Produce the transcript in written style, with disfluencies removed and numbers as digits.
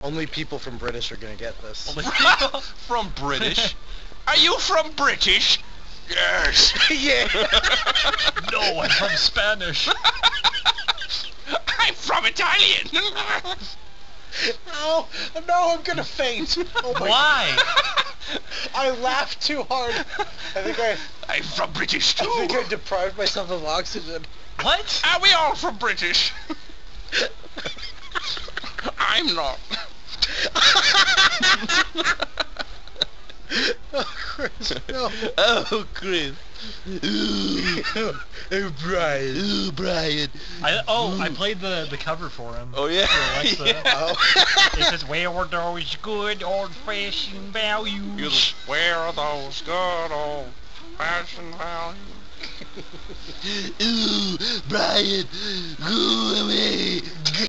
Only people from British are gonna get this. Only people from British. Are you from British? Yes. Yeah. No, I'm from Spanish. I'm from Italian. Oh, no, I'm gonna faint. Oh my Why? God. I laughed too hard. I'm from British too. I think I deprived myself of oxygen. What? Are we all from British? I'm not. Oh, Chris, no. Oh, Chris. Oh, Brian. Ooh, Brian. I played the cover for him. Oh, yeah. For Alexa. Yeah. Oh. It says, where are those good old-fashioned values? Where are those good old-fashioned values? Ooh, Brian, go away.